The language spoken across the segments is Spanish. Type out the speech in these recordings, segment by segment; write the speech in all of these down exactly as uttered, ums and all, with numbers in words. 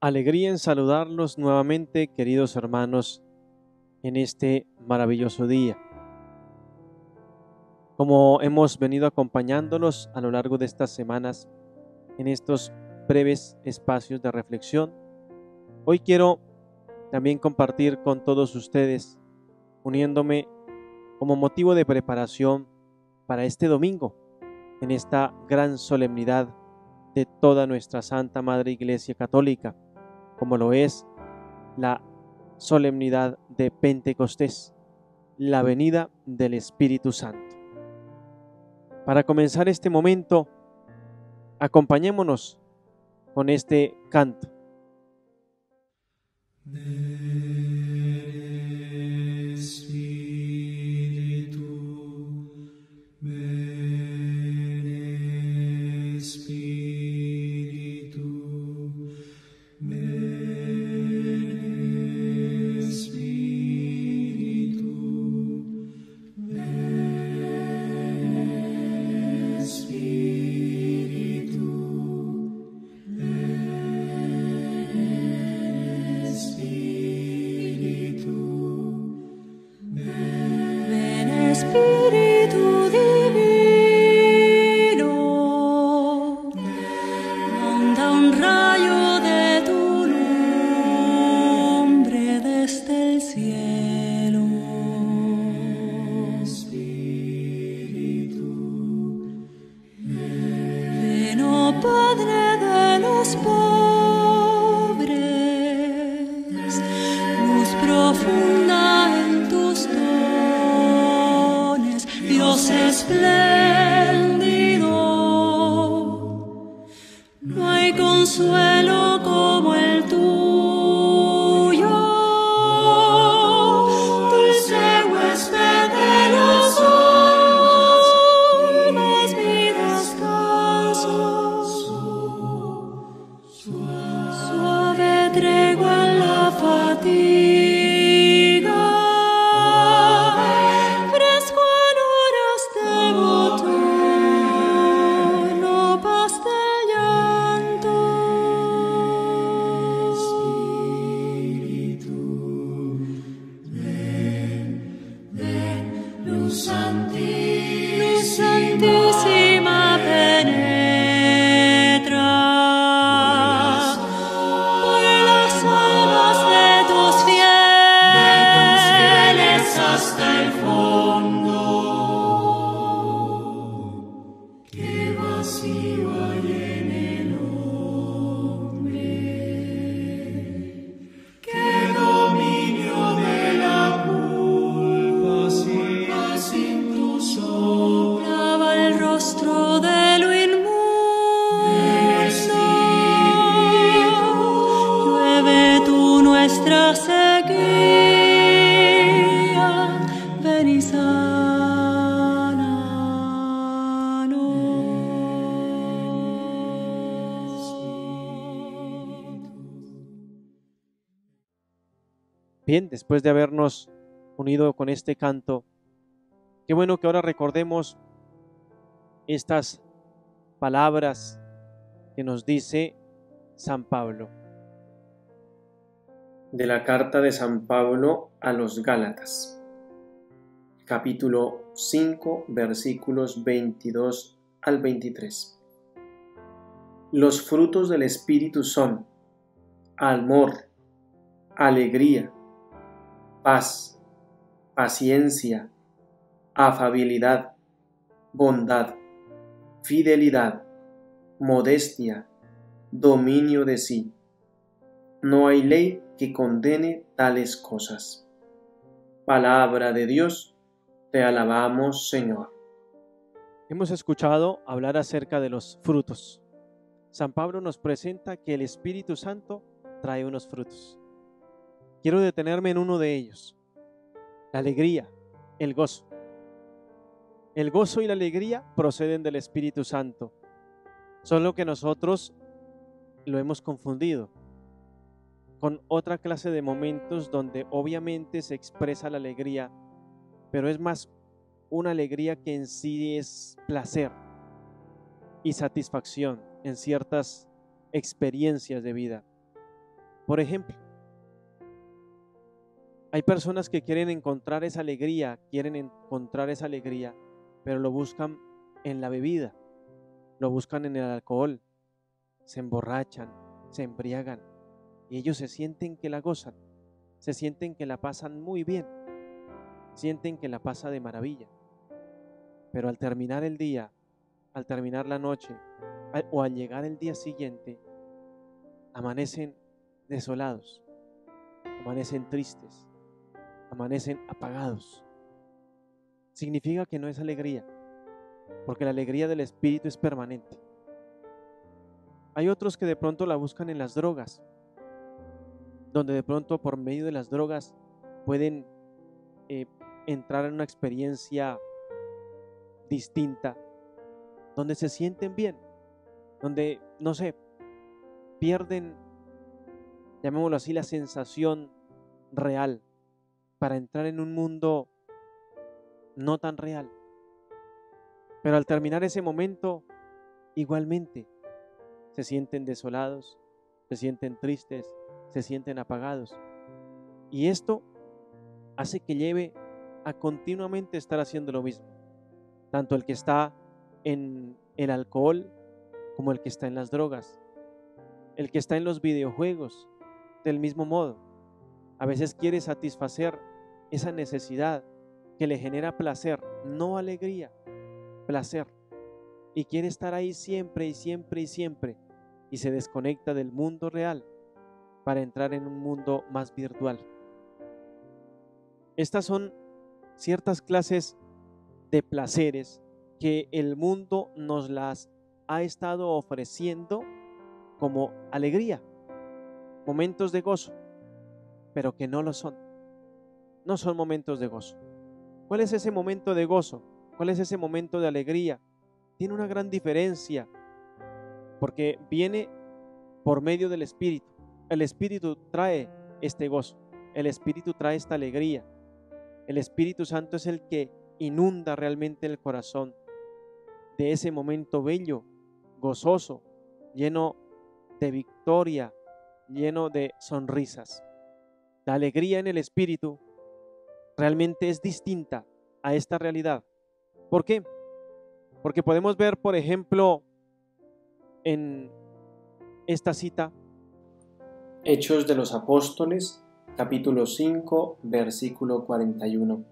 Alegría en saludarlos nuevamente, queridos hermanos, en este maravilloso día. Como hemos venido acompañándolos a lo largo de estas semanas en estos breves espacios de reflexión, hoy quiero también compartir con todos ustedes, uniéndome como motivo de preparación para este domingo, en esta gran solemnidad de toda nuestra Santa Madre Iglesia Católica, como lo es la solemnidad de Pentecostés, la venida del Espíritu Santo. Para comenzar este momento, acompañémonos con este canto. Ven Espíritu, ven Espíritu, ven Espíritu, ven Espíritu, ven Espíritu, ven Espíritu divino, manda un rayo de tu nombre desde el cielo. Espíritu, ven, oh Padre de los pobres, luz profunda en tus dones, Dios espléndido. No hay consuelo como el tuyo, dulce huésped de los almas, mi descanso, suave tregua en la fatiga, fresco en horas de botono, paz de llanto. Espíritu, ven, ven, luz santísima, luz santísima, penetra por las almas de tus fieles hasta el fondo. Qué vacío hay en el hombre, qué dominio de la culpa sin tu sombra. Lava el rostro de lo inmundo, llueve tú nuestra sequía, ven y sánanos. Bien, después de habernos unido con este canto, qué bueno que ahora recordemos estas palabras que nos dice San Pablo. De la carta de San Pablo a los Gálatas, capítulo cinco, versículos veintidós al veintitrés. Los frutos del Espíritu son amor, alegría, paz, paciencia, afabilidad, bondad, fidelidad, modestia, dominio de sí. No hay ley que condene tales cosas. Palabra de Dios, te alabamos, Señor. Hemos escuchado hablar acerca de los frutos. San Pablo nos presenta que el Espíritu Santo trae unos frutos. Quiero detenerme en uno de ellos: la alegría, el gozo. El gozo y la alegría proceden del Espíritu Santo, solo que nosotros lo hemos confundido con otra clase de momentos donde obviamente se expresa la alegría, pero es más una alegría que en sí es placer y satisfacción en ciertas experiencias de vida. Por ejemplo, hay personas que quieren encontrar esa alegría, quieren encontrar esa alegría, pero lo buscan en la bebida, lo buscan en el alcohol, se emborrachan, se embriagan y ellos se sienten que la gozan, se sienten que la pasan muy bien, sienten que la pasa de maravilla. Pero al terminar el día, al terminar la noche o al llegar el día siguiente, amanecen desolados, amanecen tristes, amanecen apagados. Significa que no es alegría, porque la alegría del espíritu es permanente. Hay otros que de pronto la buscan en las drogas, donde de pronto por medio de las drogas pueden eh, entrar en una experiencia distinta, donde se sienten bien, donde, no sé, pierden, llamémoslo así, la sensación real para entrar en un mundo no tan real. Pero al terminar ese momento, igualmente se sienten desolados, se sienten tristes, se sienten apagados. Y esto hace que lleve a continuamente estar haciendo lo mismo. Tanto el que está en el alcohol como el que está en las drogas. El que está en los videojuegos, del mismo modo. A veces quiere satisfacer esa necesidad que le genera placer, no alegría, placer. Y quiere estar ahí siempre y siempre y siempre. Y se desconecta del mundo real para entrar en un mundo más virtual. Estas son ciertas clases de placeres que el mundo nos las ha estado ofreciendo como alegría, momentos de gozo, pero que no lo son. No son momentos de gozo. ¿Cuál es ese momento de gozo? ¿Cuál es ese momento de alegría? Tiene una gran diferencia, porque viene por medio del Espíritu. El Espíritu trae este gozo, el Espíritu trae esta alegría. El Espíritu Santo es el que inunda realmente el corazón de ese momento bello, gozoso, lleno de victoria, lleno de sonrisas. La alegría en el Espíritu realmente es distinta a esta realidad. ¿Por qué? Porque podemos ver, por ejemplo, en esta cita, Hechos de los Apóstoles, capítulo cinco, versículo cuarenta y uno.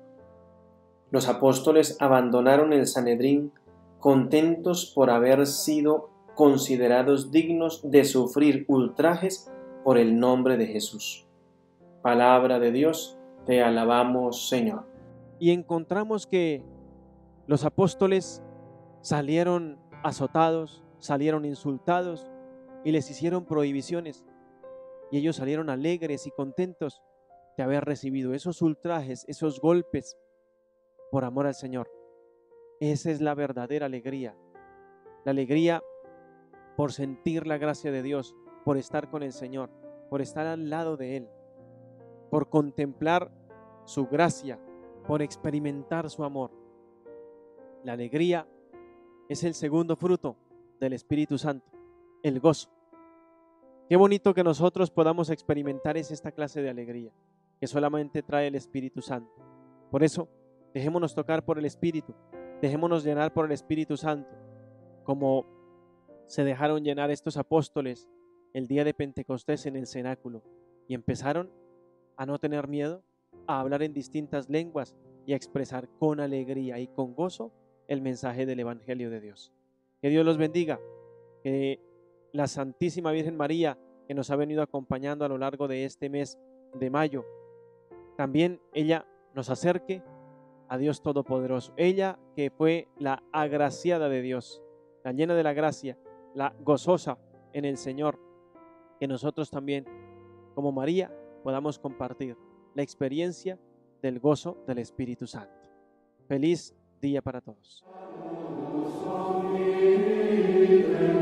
Los apóstoles abandonaron el Sanedrín contentos por haber sido considerados dignos de sufrir ultrajes por el nombre de Jesús. Palabra de Dios, te alabamos, Señor. Y encontramos que los apóstoles salieron azotados, salieron insultados y les hicieron prohibiciones. Y ellos salieron alegres y contentos de haber recibido esos ultrajes, esos golpes por amor al Señor. Esa es la verdadera alegría. La alegría por sentir la gracia de Dios, por estar con el Señor, por estar al lado de Él, por contemplar su gracia, por experimentar su amor. La alegría es el segundo fruto del Espíritu Santo, el gozo. Qué bonito que nosotros podamos experimentar es esta clase de alegría que solamente trae el Espíritu Santo. Por eso, dejémonos tocar por el Espíritu, dejémonos llenar por el Espíritu Santo, como se dejaron llenar estos apóstoles el día de Pentecostés en el cenáculo, y empezaron a no tener miedo, a hablar en distintas lenguas y a expresar con alegría y con gozo el mensaje del Evangelio de Dios. Que Dios los bendiga, que la Santísima Virgen María, que nos ha venido acompañando a lo largo de este mes de mayo, también ella nos acerque a Dios Todopoderoso. Ella que fue la agraciada de Dios, la llena de la gracia, la gozosa en el Señor, que nosotros también, como María, podamos compartir la experiencia del gozo del Espíritu Santo. Feliz día para todos.